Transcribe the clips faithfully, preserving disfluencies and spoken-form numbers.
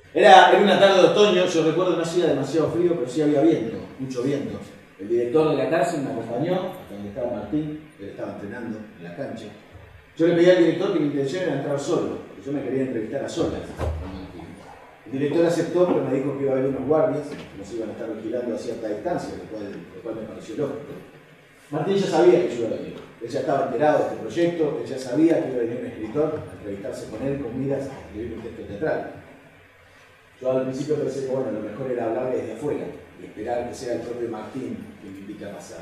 Era, era una tarde de otoño, yo recuerdo no hacía demasiado frío, pero sí había viento, mucho viento. El director de la cárcel me acompañó hasta donde estaba Martín, que él estaba entrenando en la cancha. Yo le pedí al director que mi intención era entrar solo, que yo me quería entrevistar a solas con Martín. El director aceptó, pero me dijo que iba a haber unos guardias que nos iban a estar vigilando a cierta distancia, lo cual, lo cual me pareció lógico. Martín ya sabía que yo iba a venir, él ya estaba enterado de este proyecto, él ya sabía que iba a venir un escritor a entrevistarse con él con miras a escribir un texto teatral. Yo al principio pensé que bueno, lo mejor era hablar desde afuera y esperar que sea el propio Martín quien me invite a pasar.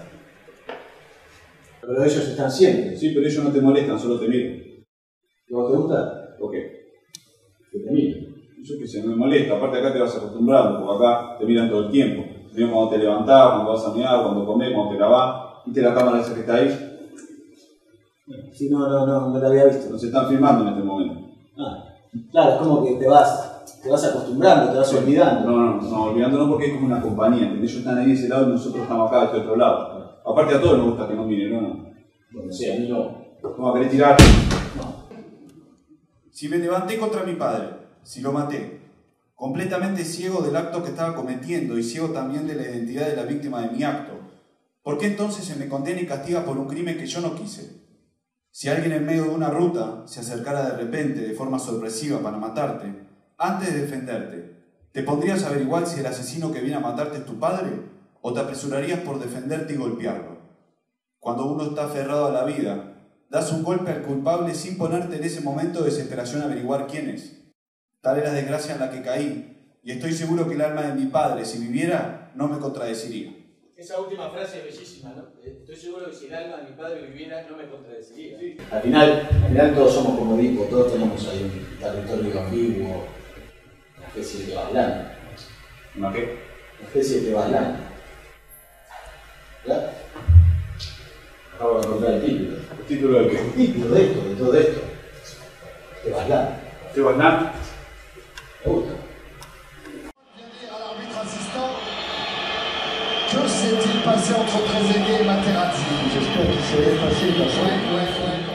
Pero ellos están siempre. Sí, pero ellos no te molestan, solo te miran. ¿Y vos te gusta? ¿Por qué? Que te miren. Yo qué sé, no me molesta. Aparte acá te vas acostumbrando, porque acá te miran todo el tiempo. Te miran cuando te levantás, cuando vas a mirar, cuando comés, cuando te lavás. ¿Viste la cámara esa que está ahí? Sí, no, no, no, no la había visto. Nos están filmando en este momento. Ah, claro, es como que te vas, te vas acostumbrando, te vas olvidando. No, no, no, olvidando no, porque es como una compañía. ¿Entendés? Ellos están ahí de ese lado y nosotros estamos acá de este otro lado. Aparte a todos nos gusta que nos miren, ¿no? no. Bueno, sí, a mí no. ¿Cómo querés tirar? No. Si me levanté contra mi padre, si lo maté, completamente ciego del acto que estaba cometiendo y ciego también de la identidad de la víctima de mi acto, ¿por qué entonces se me condena y castiga por un crimen que yo no quise? Si alguien en medio de una ruta se acercara de repente, de forma sorpresiva, para matarte, antes de defenderte, ¿te pondrías a averiguar si el asesino que viene a matarte es tu padre? ¿O te apresurarías por defenderte y golpearlo? Cuando uno está aferrado a la vida, das un golpe al culpable sin ponerte en ese momento de desesperación a averiguar quién es. Tal es la desgracia en la que caí, y estoy seguro que el alma de mi padre, si viviera, no me contradeciría. Esa última frase es bellísima, ¿no? Estoy seguro que si el alma de mi padre viviera, no me contradeciría. Sí. Al final, al final todos somos como Edipo, todos tenemos ahí un territorio ambiguo, una especie de Tebaslán. ¿Una qué? Una especie de Tebaslán. ¿Verdad? Acabo de encontrar el título. ¿El título de qué? El título de esto, de todo esto. Tebaslán. ¿Tebaslán? Me gusta. Que s'est-il passé entre Trezeguet et Materazzi? J'espère qu'il s'est passé, parce que... Ouais, ouais, ouais.